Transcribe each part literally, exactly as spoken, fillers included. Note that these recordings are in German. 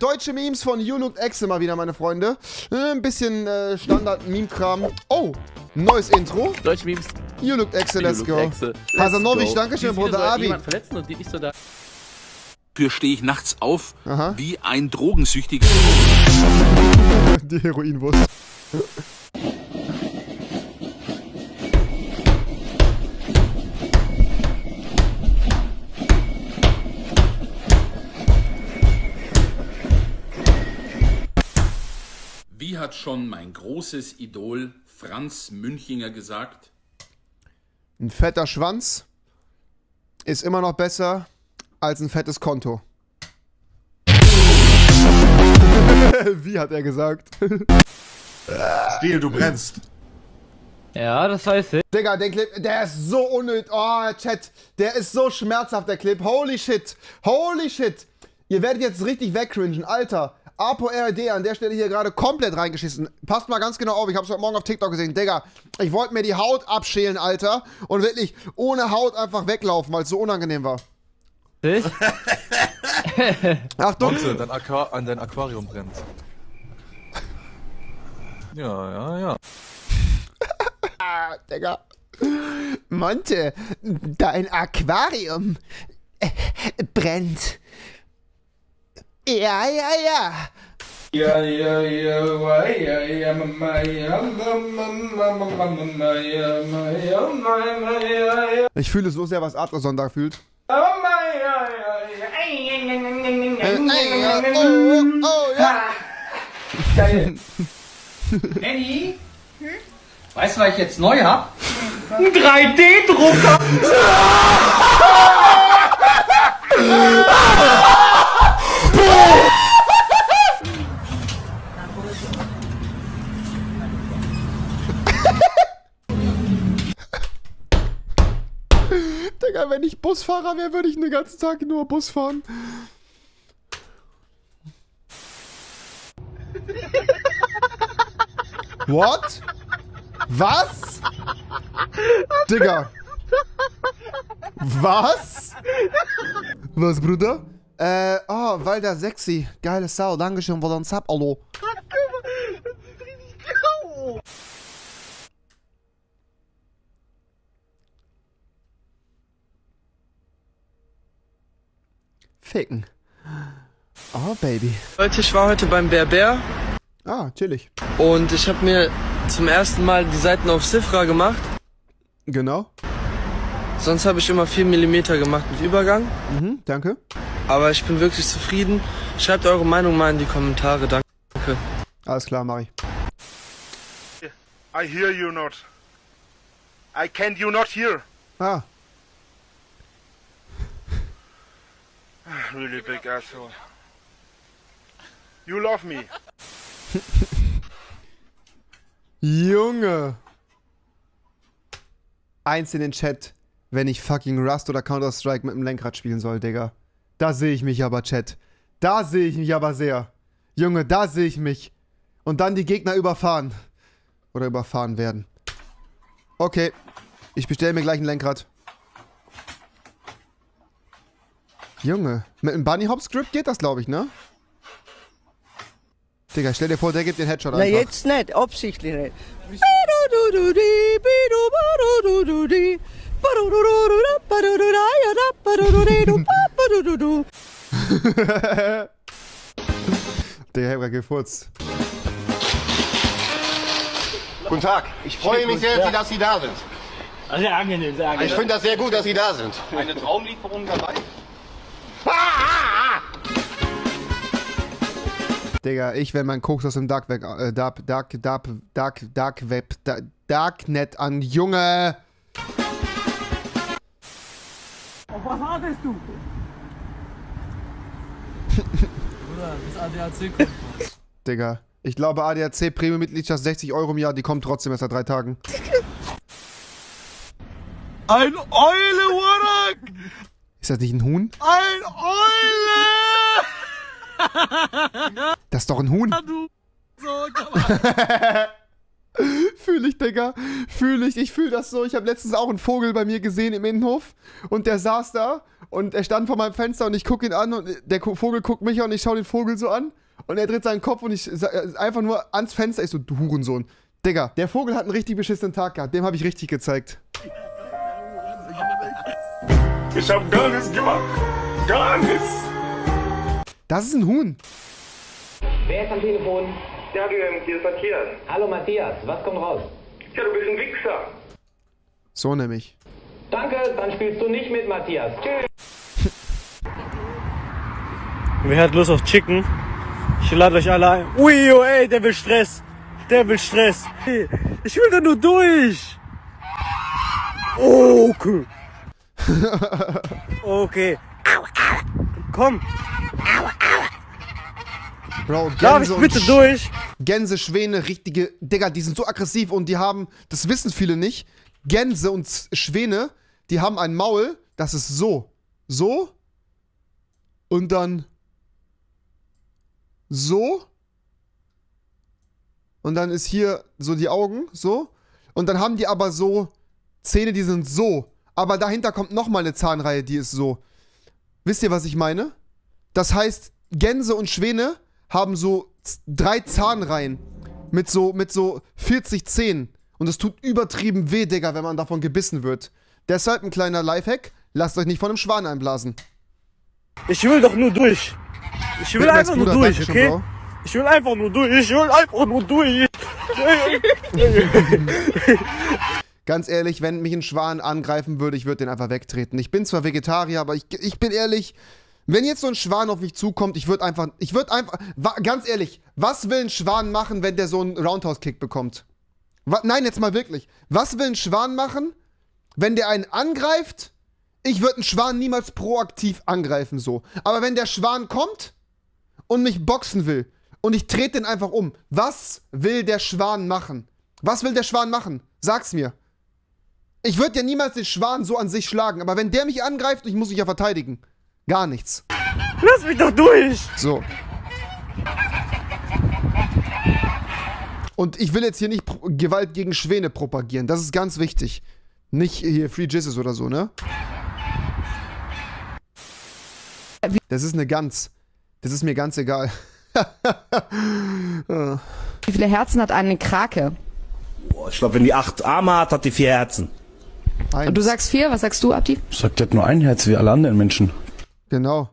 Deutsche Memes von You Looked Exe mal wieder, meine Freunde. Äh, ein bisschen äh, Standard-Meme-Kram. Oh, neues Intro. Deutsche Memes. You Looked Exe, let's You go. Looked Exe. Hasanovic, danke schön, Bruder Abi. Verletzen und die nicht so da. Dafür stehe ich nachts auf, Aha. wie ein Drogensüchtiger. Die Heroinwurst. Wie hat schon mein großes Idol Franz Münchinger gesagt? Ein fetter Schwanz ist immer noch besser als ein fettes Konto. Wie hat er gesagt? Stil, du brennst. Ja, das weiß ich. Digga, der Clip, der ist so unnötig. Oh, Chat, der ist so schmerzhaft, der Clip. Holy shit. Holy shit. Ihr werdet jetzt richtig wegcringen. Alter, Apo R D an der Stelle hier gerade komplett reingeschissen. Passt mal ganz genau auf, ich hab's heute Morgen auf TikTok gesehen. Digga, ich wollte mir die Haut abschälen, Alter. Und wirklich ohne Haut einfach weglaufen, weil es so unangenehm war. Ich? Achtung. Monte, dein Aqua an dein Aquarium brennt. Ja, ja, ja. Ah, Digga. Monte, dein Aquarium äh, brennt. Ja, ja, ja. Ja, ja, ja, ja, ja, mama, ja, mama, mama, mama, ja, ja, mama, ja, ja. Ich fühle so sehr, was Adreson da fühlt. Mama, ja, ja, Äh, äh, oh, oh, ja. Geil. Annie? Hm? Weißt du, was ich jetzt neu hab? Ein drei D Drucker! Digga, wenn ich Busfahrer wäre, würde ich den ganzen Tag nur Bus fahren. What? Was? Digga. Was? Was, Bruder? Äh, oh, Walter sexy. Geile Sau. Dankeschön, weil uns hab, hallo. Ficken. Oh, Baby. Leute, ich war heute beim Berber Ah, chillig. und ich habe mir zum ersten Mal die Seiten auf Cifra gemacht. Genau. Sonst habe ich immer vier Millimeter gemacht mit Übergang. Mhm, danke. Aber ich bin wirklich zufrieden. Schreibt eure Meinung mal in die Kommentare. Danke. Alles klar, mach ich. I hear you not. I can you not hear. Ah. Really big asshole. You love me. Junge. Eins in den Chat, wenn ich fucking Rust oder Counter-Strike mit dem Lenkrad spielen soll, Digga. Da sehe ich mich aber, Chat. Da sehe ich mich aber sehr. Junge, da sehe ich mich. Und dann die Gegner überfahren. Oder überfahren werden. Okay. Ich bestelle mir gleich ein Lenkrad. Junge, mit einem Bunny Hop Script geht das, glaube ich, ne? Digga, stell dir vor, der gibt den Headshot einfach. Na jetzt nicht, absichtlich nicht. Der Herr gefurzt. Guten Tag, ich freue mich sehr, dass Sie da sind. Sehr angenehm, sehr angenehm. Ich finde das sehr gut, dass Sie da sind. Eine Traumlieferung dabei? Digga, ich, wenn mein Koks aus dem Dark Web, äh, Dark, Dark, Dark, Dark, Dark Web, Dark, Darknet an, Junge! Was hattest du? Bruder, das A D A C kommt. Digga, ich glaube A D A C Premium-Mitgliedschaft sechzig Euro im Jahr, die kommt trotzdem erst seit drei Tagen. Ein Eule, Warak! Ist das nicht ein Huhn? Ein Eule! Das ist doch ein Huhn. Du so, komm mal. Fühl ich, Digga. Fühl ich. Ich fühl das so. Ich habe letztens auch einen Vogel bei mir gesehen im Innenhof. Und der saß da. Und er stand vor meinem Fenster und ich gucke ihn an. Und der Vogel guckt mich an und ich schaue den Vogel so an. Und er dreht seinen Kopf und ich einfach nur ans Fenster. Ich so, du Hurensohn. Digga, der Vogel hat einen richtig beschissenen Tag gehabt. Dem habe ich richtig gezeigt. Ich hab gar nichts gemacht. Gar nichts. Das ist ein Huhn. Wer ist am Telefon? Ja, hier ist Matthias. Hallo Matthias, was kommt raus? Ja, du bist ein Wichser. So nämlich. Danke, dann spielst du nicht mit, Matthias. Tschüss. Wer hat Lust auf Chicken? Ich lade euch alle ein. Ui, oh, ey, der will Stress. Der will Stress. Ich will da nur durch. Okay. Okay. Komm. Bro, Darf ich bitte durch? Gänse, Schwäne, richtige... Digga, die sind so aggressiv und die haben... Das wissen viele nicht. Gänse und Schwäne, die haben ein Maul, das ist so. So. Und dann... So. Und dann ist hier so die Augen, so. Und dann haben die aber so Zähne, die sind so. Aber dahinter kommt nochmal eine Zahnreihe, die ist so. Wisst ihr, was ich meine? Das heißt, Gänse und Schwäne haben so drei Zahnreihen mit so, mit so vierzig Zähnen. Und es tut übertrieben weh, Digga, wenn man davon gebissen wird. Deshalb ein kleiner Lifehack, lasst euch nicht von einem Schwan einblasen. Ich will doch nur durch. Ich will einfach nur durch, okay? Bro. Ich will einfach nur durch. Ich will einfach nur durch. Ganz ehrlich, wenn mich ein Schwan angreifen würde, ich würde den einfach wegtreten. Ich bin zwar Vegetarier, aber ich, ich bin ehrlich, wenn jetzt so ein Schwan auf mich zukommt, ich würde einfach, ich würde einfach, wa, ganz ehrlich, was will ein Schwan machen, wenn der so einen Roundhouse-Kick bekommt? Wa, nein, jetzt mal wirklich. Was will ein Schwan machen, wenn der einen angreift? Ich würde einen Schwan niemals proaktiv angreifen, so. Aber wenn der Schwan kommt und mich boxen will und ich trete den einfach um, was will der Schwan machen? Was will der Schwan machen? Sag's mir. Ich würde ja niemals den Schwan so an sich schlagen, aber wenn der mich angreift, ich muss mich ja verteidigen. Gar nichts. Lass mich doch durch! So. Und ich will jetzt hier nicht Pro- Gewalt gegen Schwäne propagieren. Das ist ganz wichtig. Nicht hier Free Jizzes oder so, ne? Das ist eine Gans. Das ist mir ganz egal. Wie viele Herzen hat eine Krake? Boah, ich glaube, wenn die acht Arme hat, hat die vier Herzen. Eins. Und du sagst vier, was sagst du, Abdi? Ich sag, der hat nur ein Herz, wie alle anderen Menschen. Genau.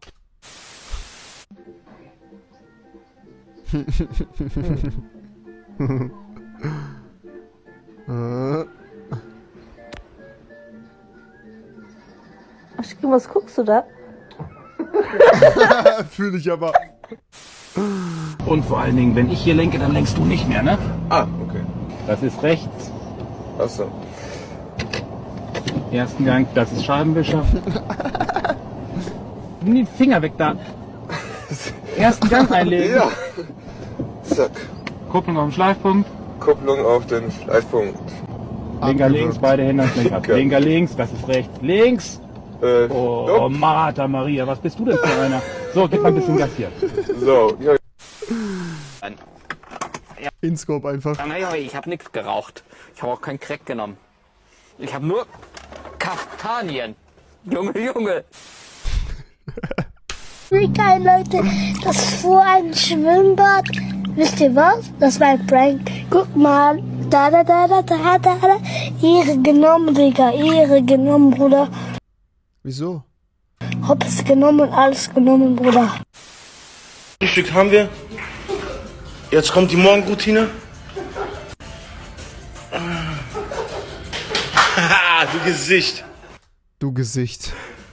Aschki, was guckst du da? Fühle ich aber. Und vor allen Dingen, wenn ich hier lenke, dann lenkst du nicht mehr, ne? Ah, okay. Das ist rechts. Achso. Ersten Gang, das ist Scheibenwischer. Nimm den Finger weg da. Ersten Gang einlegen. Ja. Zack. Kupplung auf den Schleifpunkt. Kupplung auf den Schleifpunkt. Linker links, beide Hände ans Lenkrad. Okay. Linker links, das ist rechts. Links. Äh, oh, nope. Martha Maria, was bist du denn für einer? So, gib mal ein bisschen Gas hier. So, ja. InScope einfach. Ich habe nichts geraucht. Ich habe auch keinen Crack genommen. Ich habe nur Kastanien. Junge, Junge. Wie geil, Leute. Das ist vor ein Schwimmbad. Wisst ihr was? Das war ein Prank. Guck mal. Da, da, da, da, da, da, da. Ehre genommen, Digga. Ehre genommen, Bruder. Wieso? Hops genommen, alles genommen, Bruder. Frühstück haben wir. Jetzt kommt die Morgenroutine. Haha, du Gesicht. Du Gesicht.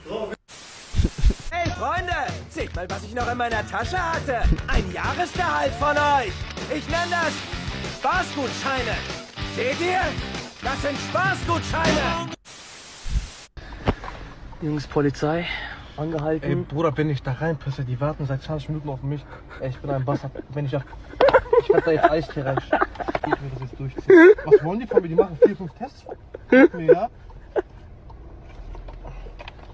Hey Freunde, seht mal, was ich noch in meiner Tasche hatte. Ein Jahresgehalt von euch. Ich nenne das Spaßgutscheine. Seht ihr? Das sind Spaßgutscheine. Jungs, Polizei, angehalten. Ey, Bruder, bin ich da reinpisse, die warten seit zwanzig Minuten auf mich. Ey, ich bin ein Bastard. Wenn ich auf... Ich werde da jetzt Eistee rein. Ich will das jetzt durchziehen. Was wollen die von mir? Die machen vier, fünf Tests mit mir, ja?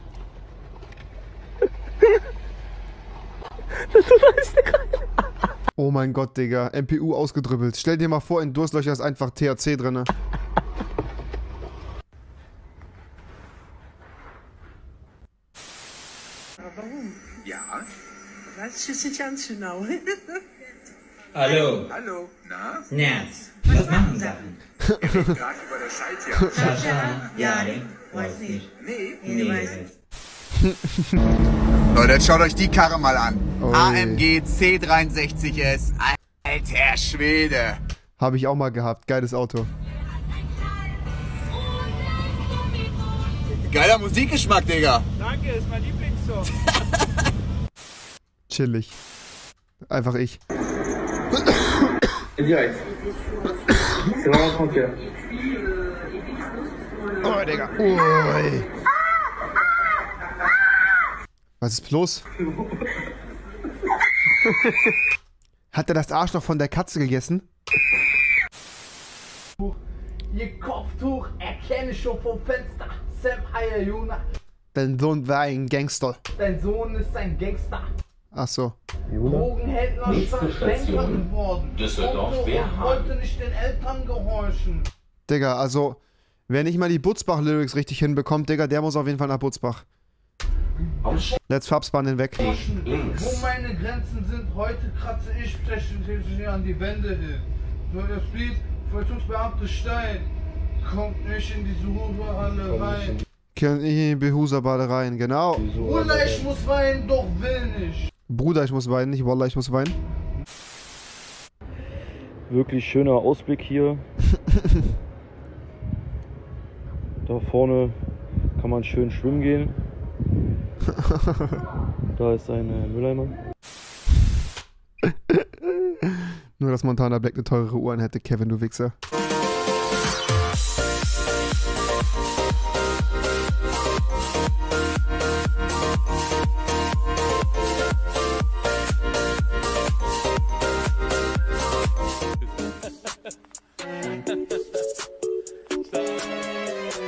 Das ist Eistee rein. Oh mein Gott, Digga. M P U ausgedrüppelt. Stell dir mal vor, in Durstlöcher ist einfach T H C drin. Warum? Ja? Weiß ich nicht ganz genau. Hallo. Hallo. Na? Nerz. Was machen Sachen? Ihr redet gerade über das Schaltjahr. Sascha? Ja, ne? Weiß nicht. Nee. Nee, weiß nicht. Leute, jetzt schaut euch die Karre mal an. Oh, A M G C dreiundsechzig S. Alter Schwede. Habe ich auch mal gehabt. Geiles Auto. Geiler Musikgeschmack, Digga. Danke, ist mein Lieblingssong. Chillig. Einfach ich. Direkt. C'est vraiment tranquille. Oh, Digga. Ui. Was ist los? Hat er das Arschloch von der Katze gegessen? Ihr Kopftuch erkenne ich schon vom Fenster. Sam Ayayuna. Dein Sohn war ein Gangster. Dein Sohn ist ein Gangster. Ach so. Drogenhändler ist ein Banker geworden. Düsseldorf, Und wer wollte nicht den Eltern gehorchen. Digga, also, wer nicht mal die Butzbach-Lyrics richtig hinbekommt, Digga, der muss auf jeden Fall nach Butzbach. Let's Fabspan den weg. Wo meine Grenzen sind, heute kratze ich tatsächlich an die Wände hin. Nur das Lied, Vollzugsbeamte Stein, kommt nicht in die Suche rein. Kennt ihr Behusa-Bade rein, genau. Bruder, ich muss weinen, doch will nicht. Bruder, ich muss weinen, nicht Wallah, ich muss weinen. Wirklich schöner Ausblick hier. Da vorne kann man schön schwimmen gehen. Da ist ein äh, Mülleimer. Nur, dass Montana Black eine teurere Uhr hätte, Kevin, du Wichser.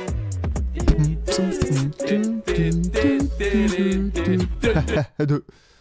Du.